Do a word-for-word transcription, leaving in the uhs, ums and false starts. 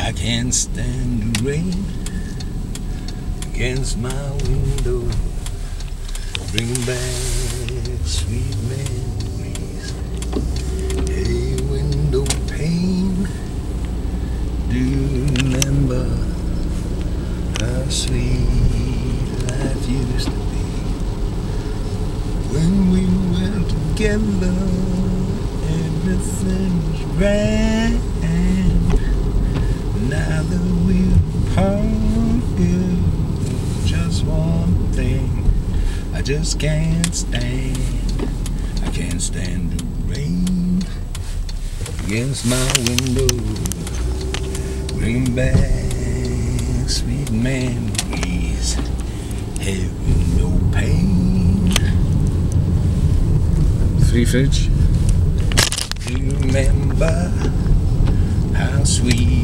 I can't stand the rain against my window, bringing back sweet memories. Hey, window pane, do you remember how sweet life used to be when we were together? Everything was grand. Now that we're apart, just one thing I just can't stand. I can't stand the rain against my window, bringing back sweet memories. Having no pain. Three fridge. Do you remember how sweet